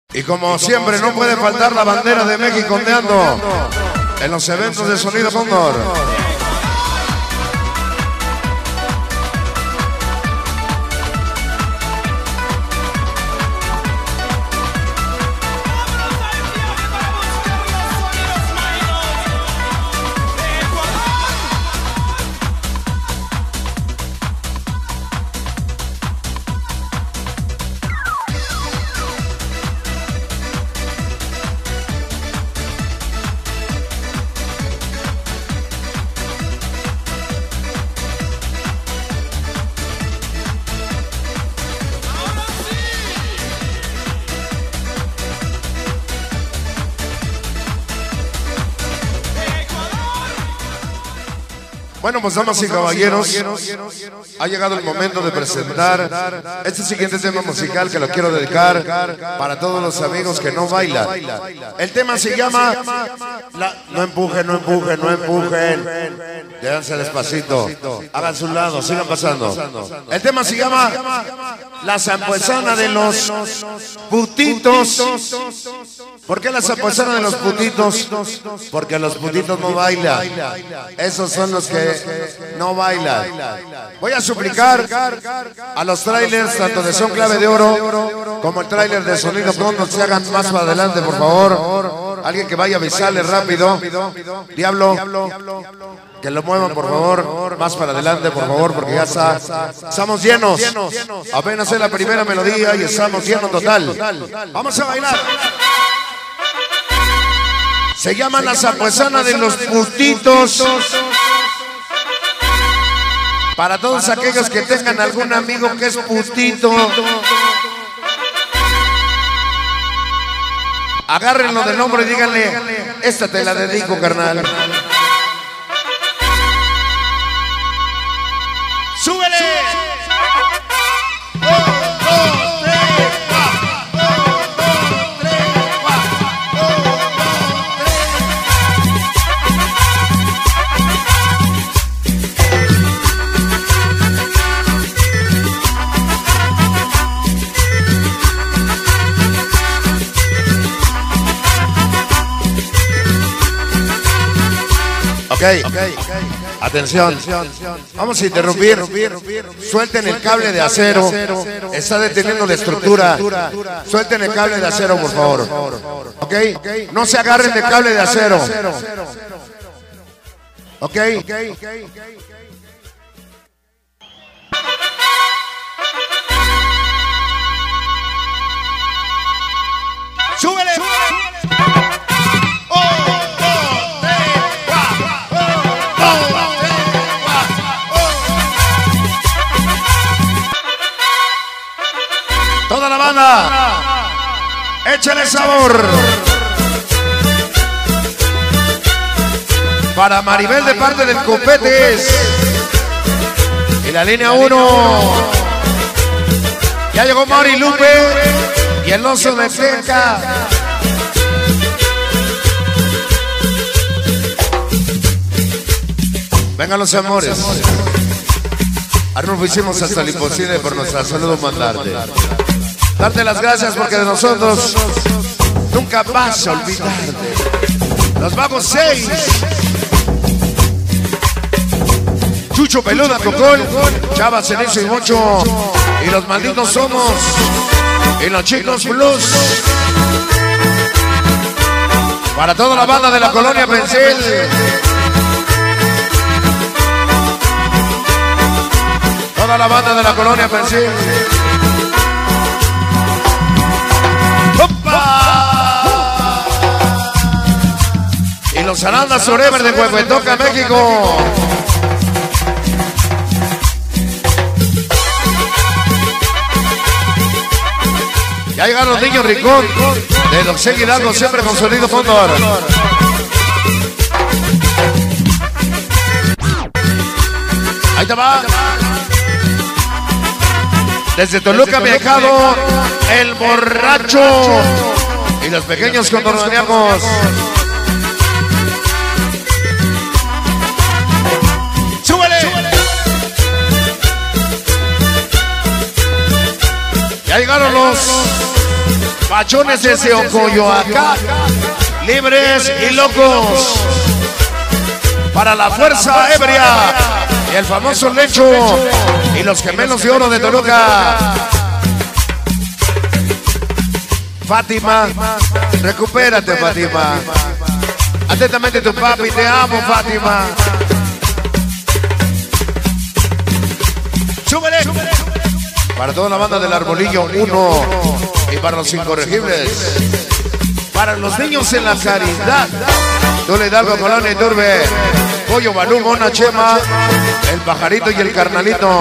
Y como siempre no puede faltar la bandera de México ondeando en los eventos de Sonido Cóndor. Bueno, pues damas y caballeros, ha llegado el momento de presentar este siguiente tema musical que lo quiero dedicar para todos los amigos que no bailan. El tema se llama No empujen, no empujen, no empujen. Déjense despacito, hagan su lado, sigan pasando. El tema se llama La Zampuesana de los Putitos. ¿Por qué la zampuesana de los putitos? Porque los putitos no bailan. Esos son los que no bailan. Voy a suplicar a los trailers, tanto de Son Clave de Oro como el trailer de Sonido Cóndor, se hagan más para adelante, por favor. Alguien que vaya a avisarle rápido. Diablo, que lo muevan, por favor, más para adelante, por favor, porque ya estamos llenos. Apenas es la primera melodía y estamos llenos total. Vamos a bailar. Se llama La Zampuesana de los Putitos. Para todos aquellos que tengan algún amigo que es putito, agárrenlo del hombro y díganle: esta te la dedico, carnal. ¡Súbele! Okay. Atención, vamos a interrumpir. Suelten el cable de acero. Está deteniendo la estructura. Suelten el cable de acero, por favor. Ok, no se agarren del cable de acero. Ok. ¡Súbele! Toda la banda, échale sabor. Para Maribel de parte del Copetes. Y la línea 1. Ya llegó Mari Lupe y el oso de Fleca. Vengan los amores. Arnulfo, hicimos hasta el imposible por nuestra salud mandarte. Darte las gracias porque de nosotros nunca vas a olvidarte. Nos vamos 6. Chucho Peluda, Cocol, Chava, Cenizo y Mocho. Y los malditos somos. Y los chicos Blues. Para toda la banda de la colonia Pencil. Toda la banda de la colonia Pencil. Y los Arandas Forever de Huehuetoca, México. Ya llegaron los niños Ricón de los Hidalgo, siempre con Sonido Cóndor. Ahí te va. Desde Toluca me ha dejado el borracho y los pequeños condoronianos. ¡Súbele! Ya llegaron los Pachones desde Ocoyoacán, libres y locos. Para la Fuerza Ebria y el famoso Lecho y los Gemelos de Oro de Toluca. Fátima, recupérate, Fátima. Atentamente tu papi, te amo, Fátima. ¡Súbele! Para toda la banda del Arbolillo 1 y para los incorregibles. Para los niños en la caridad. Dole Hidalgo, Colonia y Turbe. Pollo, Balú, Mona, Chema, el Pajarito y el Carnalito.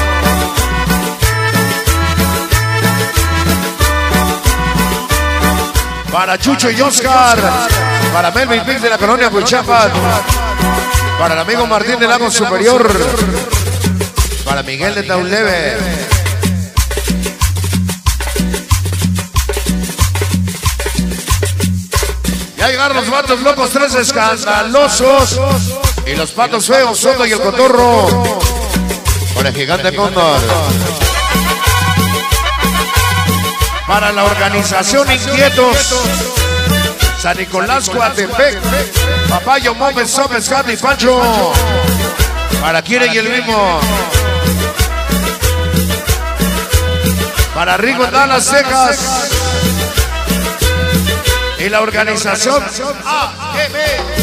Para Chucho y Oscar. Para Melvin Pix de la Colonia Huichapan. Para el amigo Martín del Lago Superior. Para Miguel de Tauleve. Ya llegaron los vatos locos, 3 escandalosos. Y los patos feos, Soto y el Cotorro. Con el Gigante Cóndor. Para la organización Inquietos. San Nicolás, Coatepec. Papayo, Mómez, Sómez, Candy, Pancho. Para Kire y el mismo. Para Rigo, Dallas, Texas. Y la organización AEB.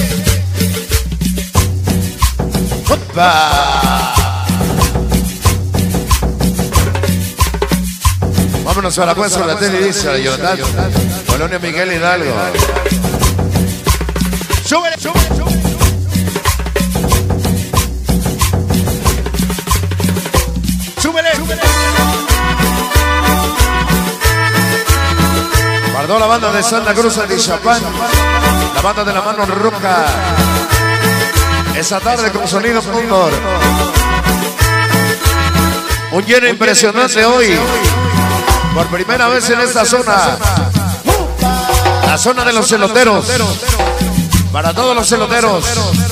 Vámonos a la puesta de la tele, dice Jonathan. Colonia Miguel Hidalgo. ¡Súbele! ¡Súbele! Para toda la banda de Santa Cruz de Chapán, la banda de la mano roca. Esa tarde con sonido Cóndor. Un lleno impresionante hoy. Por primera vez en esta zona. La zona de los celoteros. Para todos los celoteros.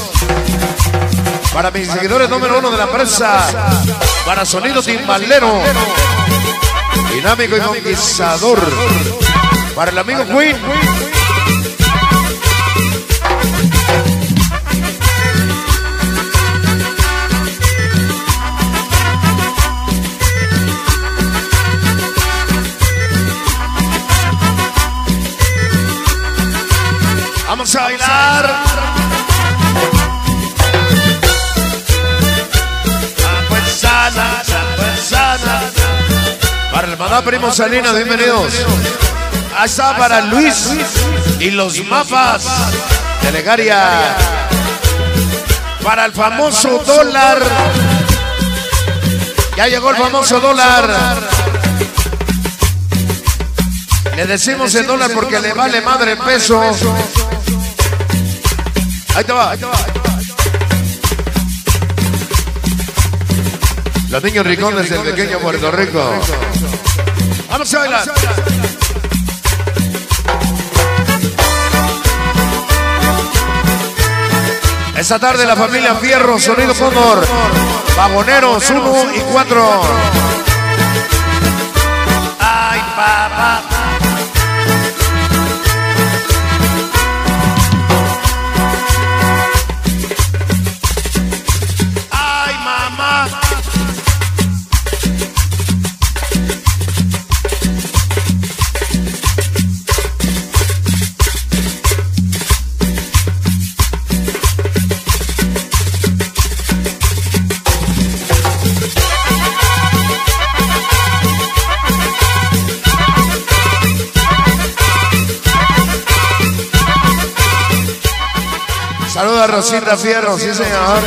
Para mis seguidores número 1 de la empresa. Para sonido timbalero. Dinámico y conquistador. Para el amigo Queen. Vamos a bailar. Para el Madá Primo Salinas, bienvenidos. Ahí está para Luis y los mapas de Legaria. Para el famoso dólar. Ya llegó el famoso dólar. Le decimos el dólar porque le vale madre el peso. Ahí te va. Los niños ricones del pequeño Puerto Rico. Vamos a bailar. Esta tarde la familia Fierro, sonido Cóndor. Vagoneros 1 y 4. Ay, papá. Saluda a Rosita Fierro, sí señor.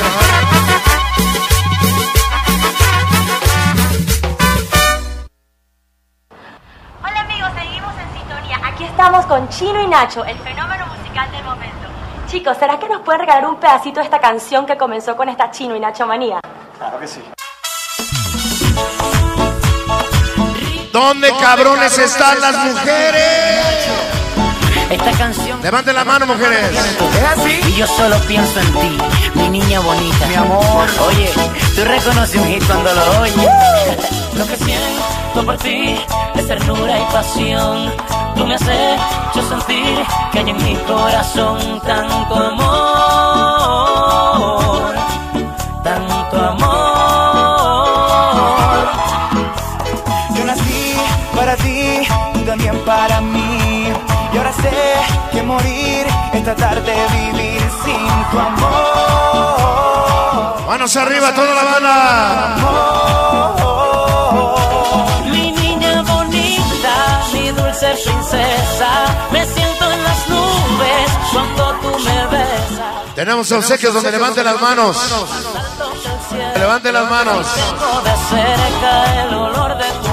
Hola amigos, seguimos en sintonía. Aquí estamos con Chino y Nacho, el fenómeno musical del momento. Chicos, ¿será que nos pueden regalar un pedacito de esta canción que comenzó con esta Chino y Nacho manía? Claro que sí. ¿Dónde cabrones están las mujeres? Esta canción. Levanten la mano, mujeres. ¿Es así? Y yo solo pienso en ti, mi niña bonita. Mi amor. Oye, tú reconoces un hit cuando lo oyes. Lo que siento por ti es ternura y pasión. Tú me has hecho sentir que hay en mi corazón tanto amor, tanto amor. Yo nací para ti, tú también para mí. Y ahora sé que morir es tratar de vivir sin tu amor. Manos arriba, toda la banda. Mi niña bonita, mi dulce princesa, me siento en las nubes cuando tú me besas. Tenemos obsequios donde levanten las manos. Levanten las manos. Tengo de cerca el olor de tu